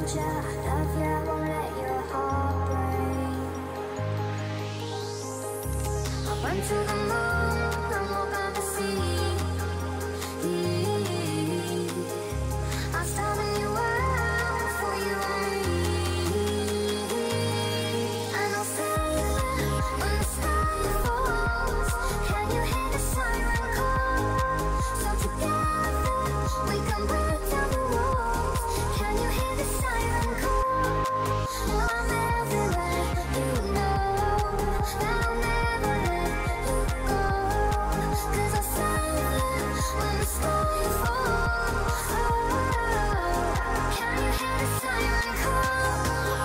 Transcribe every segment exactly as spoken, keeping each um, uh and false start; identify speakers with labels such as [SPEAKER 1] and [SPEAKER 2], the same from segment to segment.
[SPEAKER 1] ya, love ya, won't let your heart break. I went to the moon, I'm walk on the sea. I started you out for you and me. And I'll say when the sky falls, can you hear the siren call? So together we can break down the walls. Can you hear the siren call? Well, I'll never let you know. I'll never let you go. 'Cause I'll say when the sky falls. Can you hear the siren call?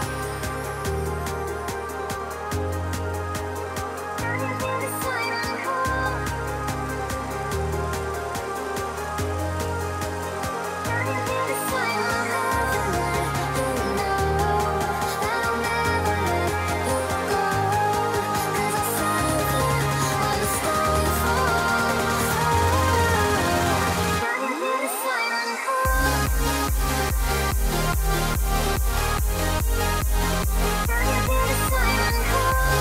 [SPEAKER 1] Can you hear the siren call? Can you hear the siren call? I'll never let you know. I'll never let you go. 'Cause I'll save you when the sky falls. Can you hear the siren call? Can you hear the siren call?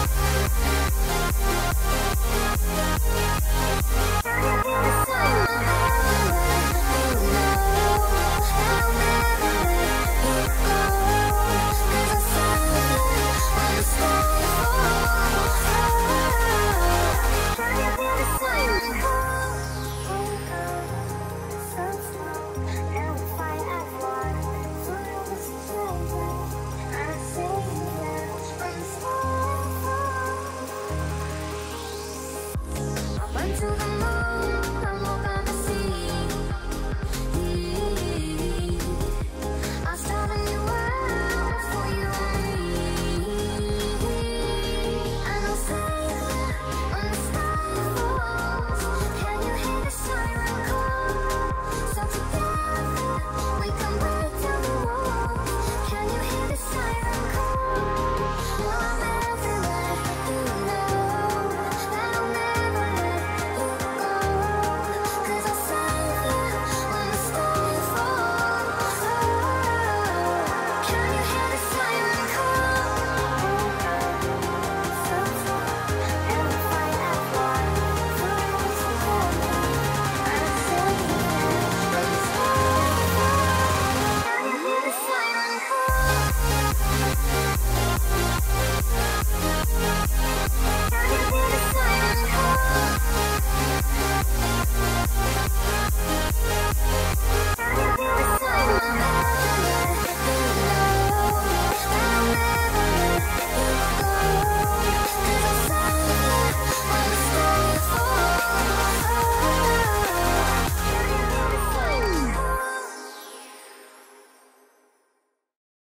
[SPEAKER 1] Can you hear the siren call? I'll never let you know. I'll never let you go. 'Cause I'll save you when the sky falls. Can you hear the siren call? Wake up, so slow, and we fight as one. Forever together, I'll save you when the sky falls. I went to the